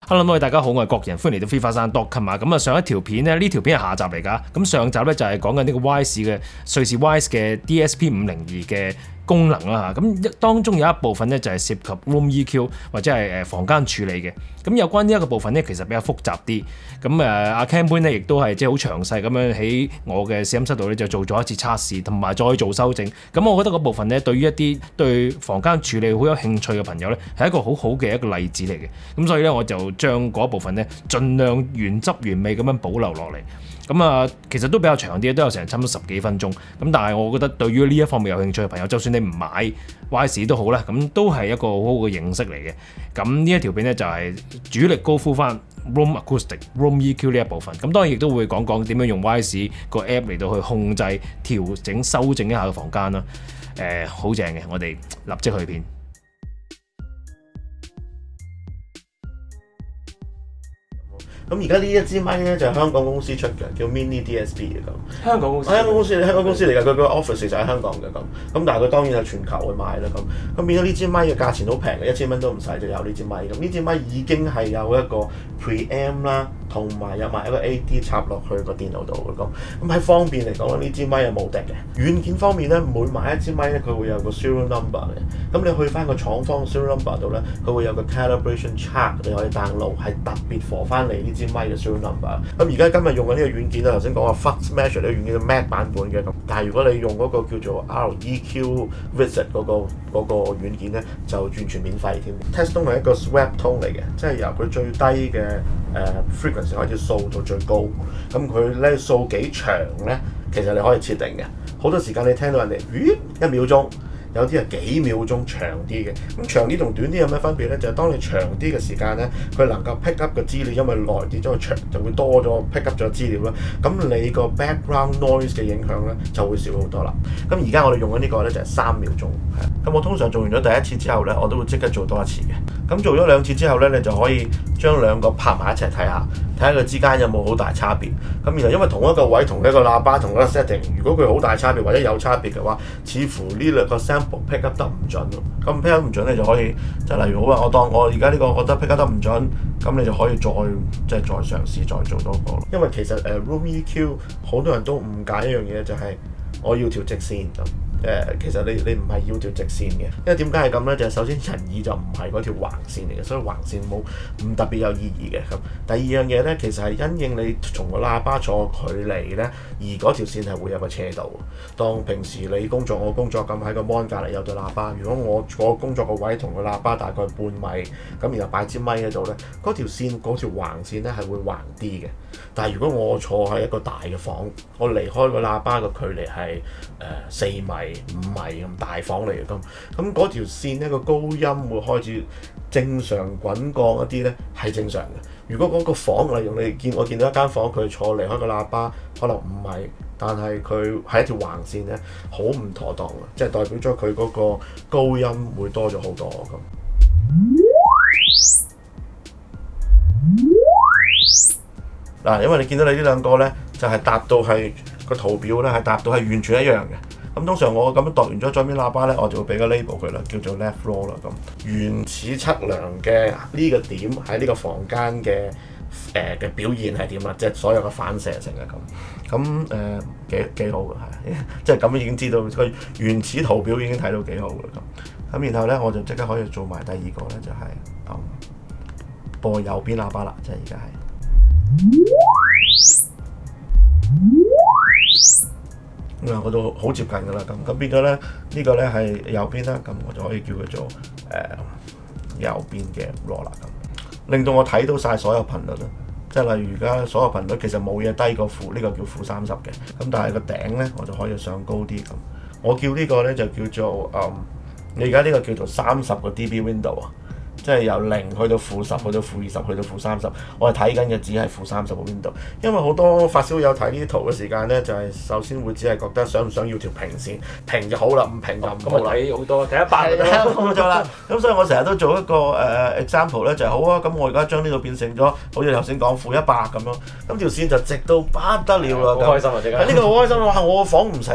Hello， 大家好，我係國人，歡迎嚟到飛花山 .com 啊！咁啊，上一條片咧，呢條片係下集嚟㗎。咁上集咧就係講緊呢個 Wise 嘅瑞士 Wise 嘅 DSP 502嘅功能啦嚇。咁當中有一部分咧就係涉及 Room EQ 或者係房間處理嘅。咁有關呢一個部分咧，其實比較複雜啲。咁阿 Campbell 咧亦都係即係好詳細咁樣喺我嘅試音室度咧就做咗一次測試，同埋再做修正。咁我覺得嗰部分咧對於一啲對房間處理好有興趣嘅朋友咧係一個好好嘅一個例子嚟嘅。咁所以咧我就將嗰部分咧盡量原汁原味咁樣保留落嚟。咁啊，其實都比較長啲，都有成差唔多10幾分鐘。咁但係我覺得對於呢一方面有興趣嘅朋友，就算你唔買 Wise 都好啦，咁都係一個好好嘅認識嚟嘅。咁呢一條片咧就係主力高呼翻 Room Acoustic、Room EQ 呢一部分。咁當然亦都會講講點樣用 Wise 個 app 嚟到去控制、調整、修正一下個房間啦。好正嘅，我哋立即去片。 咁而家呢一支咪咧就係香港公司出嘅，叫 Mini DSP 嘅咁。 香港公司， 香港公司嚟㗎，佢個 office 就喺香港嘅咁。咁但係佢當然係全球去賣啦咁。咁變咗呢支咪嘅價錢好平嘅，1000蚊都唔使就有呢支咪。咁呢支咪已經係有一個 preamp 啦，同埋有埋一個 AD 插落去個電腦度嘅咁。咁喺方便嚟講呢支咪係冇敵嘅。軟件方面咧，每買一支咪咧，佢會有個 serial number 嘅。咁你去翻個廠方 serial number 度咧，佢會有個 calibration chart 你可以 download，係特別 for 翻你呢支咪嘅 serial number。咁而家今日用緊呢個軟件咧，頭先講話 Flux Measure 呢個軟件係 Mac 版本嘅咁。但係如果你用嗰個叫做 REQ Visit 嗰個軟件咧，就完全免費添。Test tone 係一個 swept tone 嚟嘅，即係由佢最低嘅frequency 開始掃到最高。咁佢咧掃幾長咧，其實你可以設定嘅。好多時間你聽到人哋1秒鐘。有啲係幾秒鐘長啲嘅，咁長啲同短啲有咩分別咧？就係當你長啲嘅時間咧，佢能夠 pick up 嘅資料，因為耐啲，咗長就會多咗 pick up 咗資料啦。咁你個 background noise 嘅影響咧就會少好多啦。咁而家我哋用緊呢個咧就係3秒鐘，係。咁我通常做完咗第一次之後咧，我都會即刻做多一次嘅。咁做咗2次之後咧，你就可以將兩個拍埋一齊睇下佢之間有冇好大差別。咁然後因為同一個位、同一個喇叭、同一個 setting， 如果佢好大差別或者有差別嘅話，似乎呢兩個 sample pick up 得唔準咯。咁 pick up 唔準你就可以，即係例如好啊，我當我而家呢個覺得 pick up 得唔準，咁你就可以再嘗試再做多個。因為其實Room EQ 好多人都誤解一樣嘢，就係我要條直線咁。其實你唔係要條直線嘅，因為點解係咁咧？就係首先人耳就唔係嗰條橫線嚟嘅，所以橫線唔特別有意義嘅咁。第二樣嘢咧，其實係因應你從個喇叭坐距離咧，而嗰條線係會有個斜度。當平時你工作我工作咁喺個 mon 隔離有對喇叭，如果我工作個位同個喇叭大概半米，咁然後擺支咪喺度咧，嗰條橫線咧係會橫啲嘅。但係如果我坐喺一個大嘅房，我離開個喇叭個距離係4米、5米咁大房嚟嘅咁嗰條線咧個高音會開始正常滾降一啲咧係正常嘅。如果嗰個房例如我見到一間房，佢坐離開個喇叭可能5米，但係佢係一條橫線咧，好唔妥當嘅，即係代表咗佢嗰個高音會多咗好多咁。嗱，因為你見到你呢兩個咧，就係達到係個圖表咧，係達到係完全一樣嘅。咁通常我咁樣度完咗左邊喇叭咧，我就會俾個 label 佢啦，叫做 left row 啦咁。原始測量嘅呢個點喺呢個房間嘅嘅表現係點啦？即係所有嘅反射性嘅咁。咁幾好嘅係，即係咁已經知道個原始圖表已經睇到幾好嘅咁。咁然後咧，我就即刻可以做埋第二個咧，就係播右邊喇叭啦，即係而家係。我都好接近㗎啦，咁變咗咧呢個咧係右邊啦，咁我就可以叫佢做右邊嘅 raw 啦，咁令到我睇到晒所有頻率啦，即係例如而家所有頻率其實冇嘢低過負，呢個叫-30嘅，咁但係個頂咧我就可以上高啲咁，我叫呢個咧就叫做你而家呢個叫做30個 dB window 啊。即係由0去到-10，去到-20，去到-30。我係睇緊嘅只係-30個 window，因為好多發燒友睇呢啲圖嘅時間咧，就係首先會只係覺得想唔想要條平線，平就好啦，唔平就唔好啦。 睇好多，睇100就得。 冇錯啦。咁所以我成日都做一個example 咧，就係好啊。咁我而家將呢度變成咗，好似頭先講-100咁樣，咁條線就直到不得了啦。 好開心啊！即刻。 呢個好開心啊！我個房唔使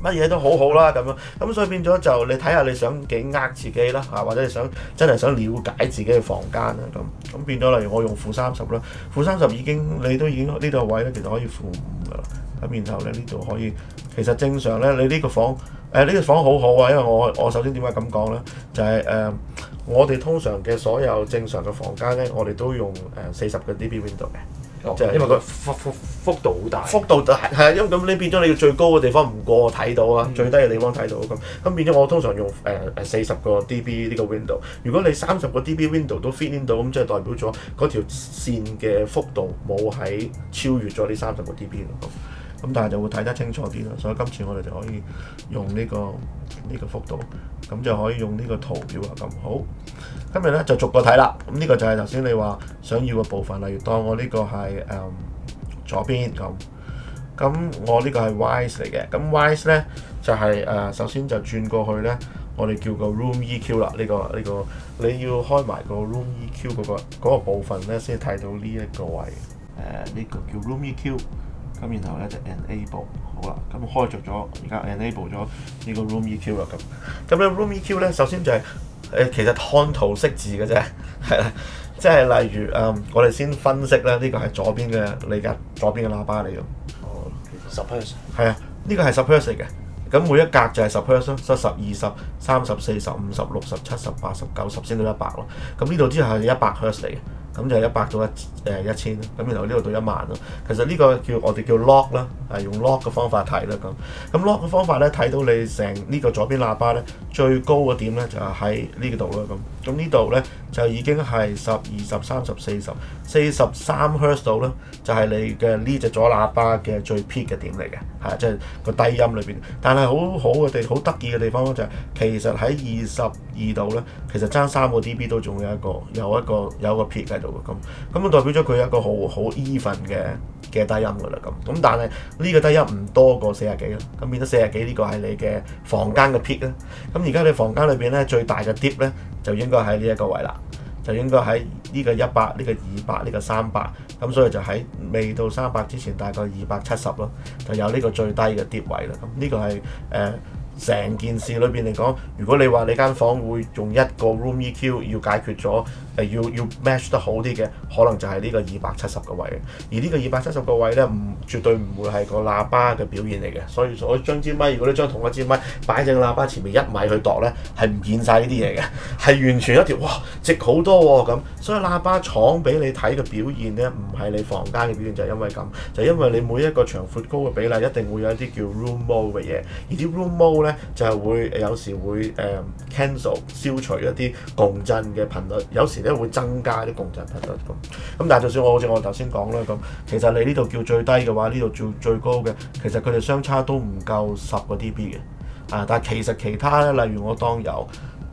乜嘢都好好啦咁樣，咁所以變咗就你睇下你想幾自己啦嚇，或者你真係想了解自己嘅房間啦咁變咗例如我用-30啦，-30你都已經呢度位咧，其實可以-5噶啦，咁然後咧呢度可以其實正常咧你呢個房呢個房好好啊，因為我首先點解咁講咧，就係我哋通常嘅所有正常嘅房間咧，我哋都用40個 dB window 嘅。 就係因為個幅度好大， 幅度就係啊，因為咁你變咗你要最高嘅地方唔過我睇到啊，最低嘅地方睇到咁變咗我通常用40個 dB 呢個 window。如果你30個 dB window 都 fit in 到，咁即係代表咗嗰條線嘅幅度冇喺超越咗呢30個 dB 咯。咁但係就會睇得清楚啲啦，所以今次我哋就可以用呢個幅度，咁就可以用呢個圖表啊咁好。今日咧就逐個睇啦，咁呢個就係頭先你話想要嘅部分，例如當我呢個係左邊咁我呢個係 wise 嚟嘅，咁 wise 咧就係首先就轉過去咧，我哋叫個 room EQ 啦，呢個你要開埋個 room EQ 嗰個部分咧，先睇到呢一個位，呢個叫 room EQ。咁然後咧就 enable 好啦，咁開着咗，而家 enable 咗呢個 room EQ 啦咁咧 room EQ 咧首先就係其實看圖識字嘅啫，係啦，即係例如我哋先分析咧，呢個係左邊嘅你嘅左邊嘅喇叭嚟嘅， 哦，10 Hz， 係啊，呢個係10 Hz 嚟嘅，咁每一格就係10 Hz 咯，10、20、30、40、50、60、70、80、90先到100咯，咁呢度之後係100 Hz 嚟嘅。咁就100到1000，咁然後呢度到1萬咯。其實呢個我哋叫 log 啦，係用 log 嘅方法睇啦咁。log 嘅方法咧睇到你成呢個左邊喇叭咧最高嘅點咧就係喺呢度啦咁。咁呢度咧就已經係10、20、30、40、43 Hz 度啦，就係你嘅呢隻左喇叭嘅最 peak 嘅點嚟嘅，係即係個低音裏邊。但係好得意嘅地方咧就係其實喺22度咧，其實爭3個 dB 都仲有一個 peak 喺度嘅咁代表咗佢有一個好 even 嘅低音㗎啦咁但係呢個低音唔多過40幾啦，咁變咗40幾呢個係你嘅房間嘅 peak 啦。咁而家你房間裏邊咧最大嘅 dip 咧就應該喺呢一個位啦，就應該喺呢個100、呢個200、呢個300，咁所以就喺未到300之前大概270咯，就有呢個最低嘅 dip 位啦。咁呢個係成件事裏邊嚟講，如果你話你間房會用一個 room EQ 要解決咗要 match 得好啲嘅，可能就係呢個270個位。而呢個270個位咧，絕對唔會係個喇叭嘅表現嚟嘅。所以我將支咪，如果你將同一支咪擺正喇叭前面1米去度咧，係唔見晒呢啲嘢嘅，係完全一條直好多喎咁。所以喇叭廠俾你睇嘅表現咧，唔係你房間嘅表現，就係因為咁，就因為你每一個長闊高嘅比例一定會有一啲叫 room mode 嘅嘢，而啲 room mode 咧就係會有時會cancel 消除一啲共振嘅頻率，有時咧會增加啲共振頻率咁但係就算好似我頭先講啦咁，其實你呢度叫最低嘅話，呢度叫最高嘅，其實佢哋相差都唔夠10個 dB 嘅但係其實其他咧，例如我當由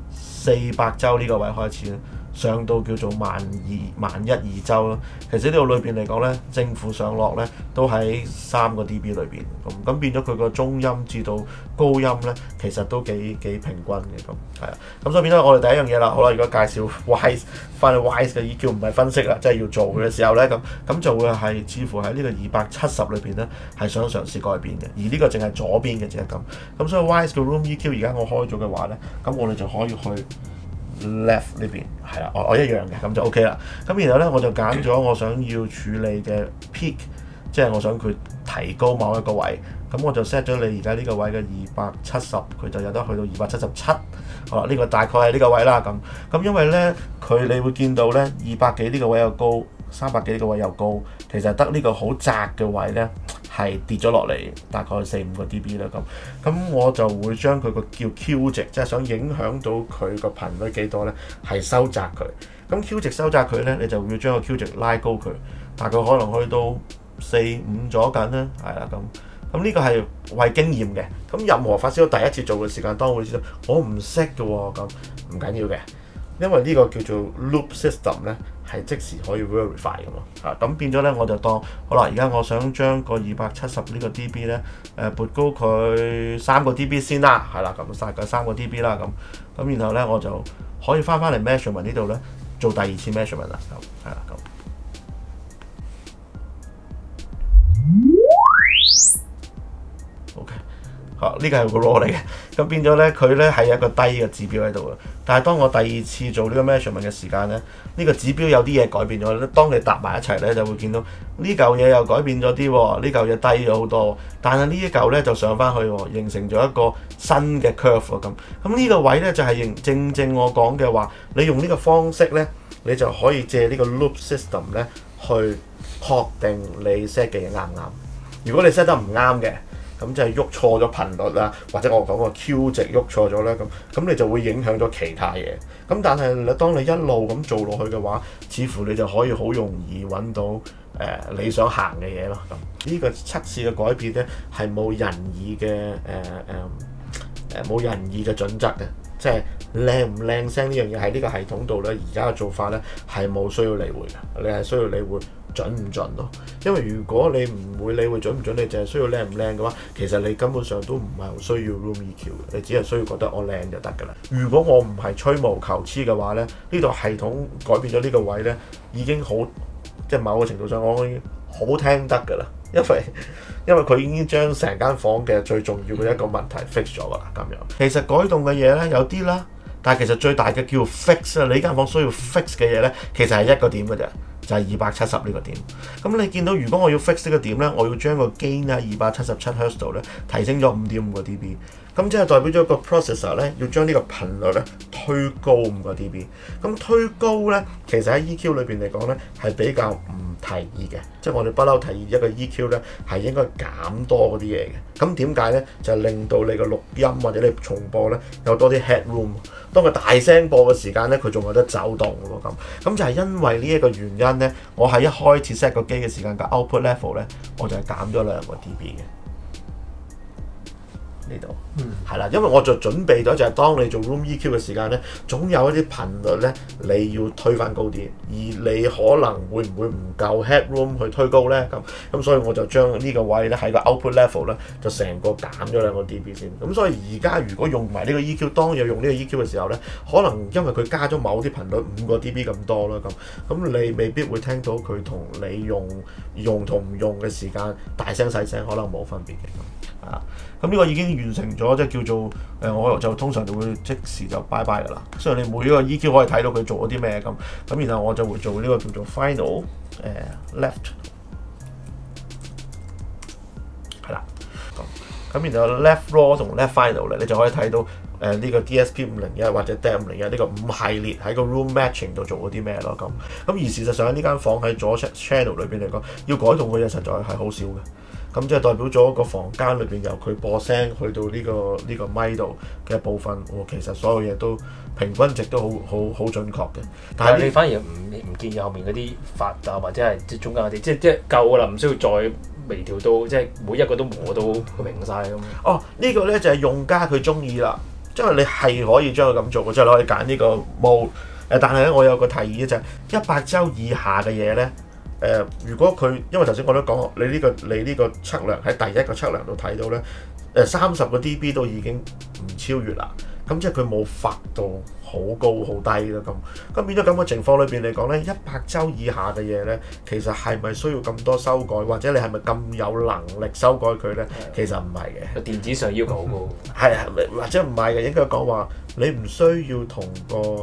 400周呢個位開始咧，上到叫做112周啦。其實呢度裏邊嚟講咧，正負上落咧都喺3個 dB 裏邊，咁變咗佢個中音至到高音咧，其實都幾平均嘅咁，係啊。咁所以變咗我哋第一樣嘢啦，好啦，如果介紹 wise 翻去 wise 嘅 EQ 唔係分析啦，即係要做嘅時候咧，咁就會係似乎喺呢個270裏邊咧係想嘗試改變嘅，而呢個淨係左邊嘅啫咁所以 wise 嘅 room EQ 而家我開咗嘅話咧，咁我哋就可以去left 呢邊係啦，我一樣嘅，咁就 OK 啦。咁然後咧，我就揀咗我想要處理嘅 peak， 即係我想佢提高某一個位。咁我就 set 咗你而家呢個位嘅270，佢就有得去到277。好啦，呢個大概係呢個位啦。咁因為咧，你會見到咧200幾呢個位又高，300幾呢個位又高，其實得呢個好窄嘅位咧係跌咗落嚟，大概4-5個 dB 啦咁我就會將佢個叫 Q 值，即係想影響到佢個頻率幾多咧，係收窄佢。咁 Q 值收窄佢咧，你就要將個 Q 值拉高佢，大概可能去到4-5咗緊啦，係啦咁呢個係為經驗嘅。咁任何發燒第一次做嘅時間，當會知道我唔識嘅喎，咁唔緊要嘅，因為呢個叫做 loop system 咧，係即時可以 verify 嘅嘛。咁變咗咧，我就當好啦。而家我想將個270呢個 dB 咧，撥高佢3個 dB 先啦，係啦，咁大概3個 dB 啦，咁然後咧我就可以翻嚟 measurement 呢度咧做第二次 measurement 啦，係啦咁。OK， 呢個係個 raw 嚟嘅，咁變咗咧佢咧係一個低嘅指標喺度嘅。但係當我第二次做呢個 measurement 嘅時間咧，呢個指標有啲嘢改變咗。當你搭埋一齊咧，就會見到呢嚿嘢又改變咗啲喎，呢嚿嘢低咗好多。但係呢一嚿咧就上翻去喎，形成咗一個新嘅 curve 喎咁。咁呢個位咧就係正正我講嘅話，你用呢個方式咧，你就可以借呢個 loop system 咧去確定你 set 嘅嘢啱唔啱。如果你 set 得唔啱嘅，咁就係喐錯咗頻率啦，或者我講個 Q 值喐錯咗啦，咁你就會影響咗其他嘢。咁但係你當你一路咁做落去嘅話，似乎你就可以好容易揾到你想行嘅嘢咯。咁呢個測試嘅改變咧係冇仁義嘅冇仁義嘅準則嘅，即係靚唔靚聲呢樣嘢喺呢個系統度咧，而家嘅做法咧係冇需要理會嘅，你係需要理會準唔準咯。因為如果你唔會理會準唔準，你淨係需要靚唔靚嘅話，其實你根本上都唔係好需要 Room EQ 嘅，你只係需要覺得我靚就得㗎啦。如果我唔係吹毛求疵嘅話咧，呢度系統改變咗呢個位咧，已經好即係某個程度上我已經好聽得㗎啦。因為佢已經將成間房嘅最重要嘅一個問題 fix 咗㗎啦，咁樣。其實改動嘅嘢咧有啲啦，但係其實最大嘅叫 fix 啊，你呢間房需要 fix 嘅嘢咧，其實係一個點㗎啫，就係270呢個點。咁你見到如果我要 fix 呢個點咧，我要將個 gain 咧277 Hz 度咧提升咗5.5個 dB。咁即係代表咗個 processor 咧要將呢個頻率咧推高5個 dB。咁推高咧，其實喺 EQ 裏邊嚟講咧係比較唔提議嘅，即係我哋不嬲提議一個 EQ 咧係應該減多嗰啲嘢嘅。咁點解咧？就係令到你個錄音或者你重播咧有多啲 headroom。當佢大聲播嘅時間咧，佢仲有得走動喎咁。咁就係因為呢一個原因咧，我喺一開始 set 個機嘅時間嘅 output level 咧，我就係減咗2個 dB 嘅。呢度，係啦，因為我就準備咗就係當你做 room EQ 嘅時間咧，總有一啲頻率咧你要推返高啲，而你可能會唔會唔夠 headroom 去推高咧？咁所以我就將呢個位咧喺個 output level 咧就成個減咗2個 dB 先。咁所以而家如果用埋呢個 EQ，當有用呢個 EQ 嘅時候咧，可能因為佢加咗某啲頻率5個 dB 咁多啦，咁你未必會聽到佢同你用同唔用嘅時間大聲細聲可能冇分別嘅咁啊。咁呢個已經完成咗，即係叫做我就通常就會即時就拜拜㗎啦。雖然你每一個 EQ 可以睇到佢做咗啲咩咁，然後我就會做呢個叫做 final left 係啦。咁然後 left raw 同 left final 咧，你就可以睇到呢個 DSP 501或者 DAT 501呢個5系列喺個 room matching 度做咗啲咩咯咁。而事實上喺呢間房喺左 channel 裏邊嚟講，要改動嘅嘢實在係好少嘅。咁即係代表咗個房間裏邊由佢播聲去到呢個咪度嘅部分，其實所有嘢都平均值都好準確嘅。 但係你反而唔建議後面嗰啲發啊，或者係即係中間嗰啲，即係夠㗎啦，唔需要再微調到即係每一個都磨到明晒咁。 呢個咧就係用家佢中意啦，因為你係可以將佢咁做嘅，即係你可以揀呢個 mode。但係咧，我有個提議就係100周以下嘅嘢咧。如果佢，因為頭先我都講，你呢個測量喺第一個測量度睇到咧，30個 dB 都已經唔超越啦。咁即係佢冇發到好高好低啦咁變咗咁嘅情況裏邊嚟講咧，100周以下嘅嘢咧，其實係咪需要咁多修改，或者你係咪咁有能力修改佢咧？其實唔係嘅。個電子上要求好高。係或者唔係嘅，應該講話你唔需要同個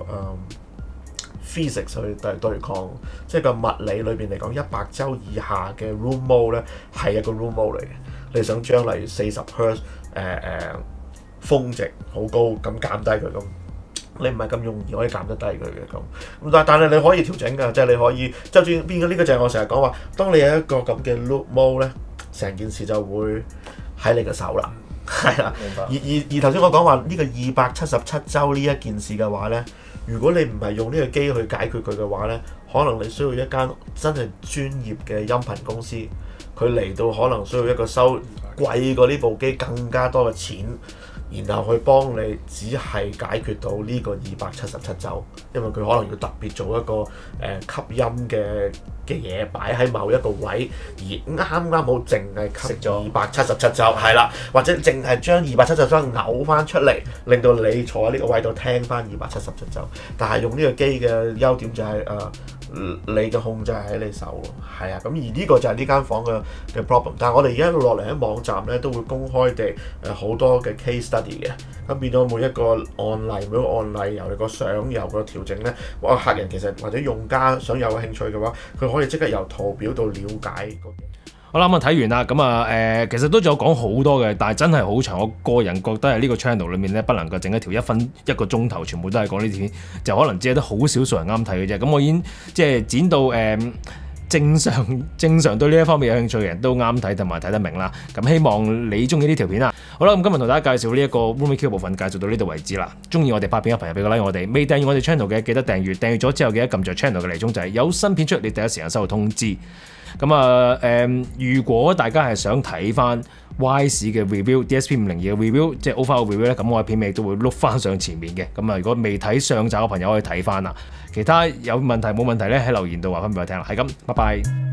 physics 去對抗，即係個物理裏邊嚟講，100周以下嘅 room mode 咧係一個 room mode 嚟嘅。你想將例如40 Hz 峰值好高咁減低佢咁，你唔係咁容易可以減得低佢嘅咁。但係你可以調整㗎，即係你可以就算變咗呢個就係我成日講話，當你有一個咁嘅 loop mode 咧，成件事就會喺你嘅手啦，係啦。而頭先我講話呢個277周呢一件事嘅話咧。如果你唔係用呢個機去解決佢嘅話咧，可能你需要一間真係專業嘅音頻公司，佢嚟到可能需要一個收貴過呢部機更加多嘅錢，然後去幫你只係解決到呢個277周，因為佢可能要特別做一個吸音嘅嘢擺喺某一個位，而啱啱好淨係吸277周，係啦，或者淨係將277周扭翻出嚟，令到你坐喺呢個位度聽翻277周。但係用呢個機嘅優點就係你嘅控制喺你手咯，係啊，咁而呢個就係呢間房嘅 problem。但係我哋而家一路落嚟喺網站咧都會公開地好多嘅 case study 嘅，咁變咗每一個案例，每一個案例由你個相由個調整咧，客人其實或者用家想有興趣嘅話，佢可以即刻由圖表到了解個。 好啦，咁睇完啦，咁其實都仲有講好多嘅，但係真係好長。我個人覺得係呢個 channel 裏面咧，不能夠整一條1個鐘頭，全部都係講呢啲片，就可能只係得好少數人啱睇嘅啫。咁我已經即係剪到正常對呢一方面有興趣嘅人都啱睇同埋睇得明啦。咁希望你中意呢條片啦。好啦，咁今日同大家介紹呢一個 Roomie Q 部分，介紹到呢度為止啦。中意我哋拍片嘅朋友俾個 like 我哋，未訂閱我哋 channel 嘅記得訂閱，訂閱咗之後記得撳著 channel 嘅鐘仔，有新片出你第一時間收到通知。咁如果大家係想睇翻 Y 市嘅 review、DSP 502嘅 review， 即係 overall review 咧，咁我嘅片尾都會碌翻上前面嘅。咁如果未睇上集嘅朋友可以睇翻啦。其他有問題冇問題咧，喺留言度話翻俾我聽啦。係咁，拜拜。